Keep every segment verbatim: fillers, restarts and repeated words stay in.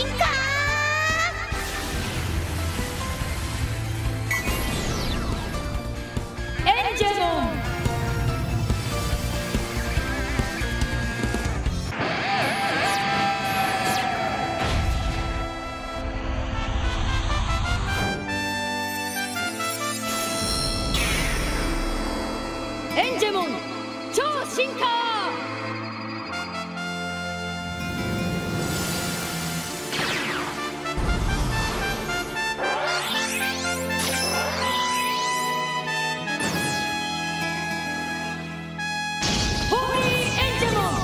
進化。エンジェモン。エンジェモン超進化。ホーリーエンジェモン。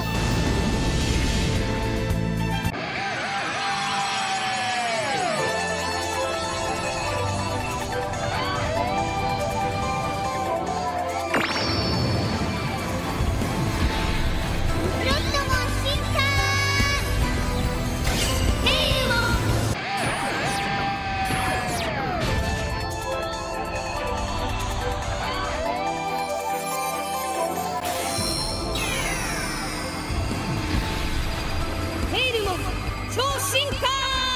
超進化。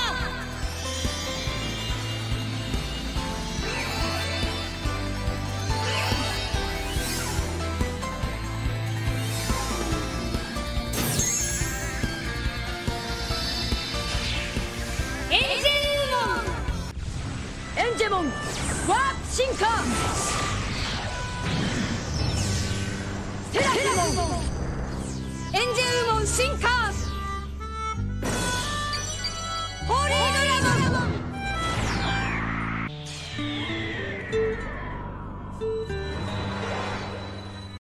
エンジェモン。エンジェモンワープ進化。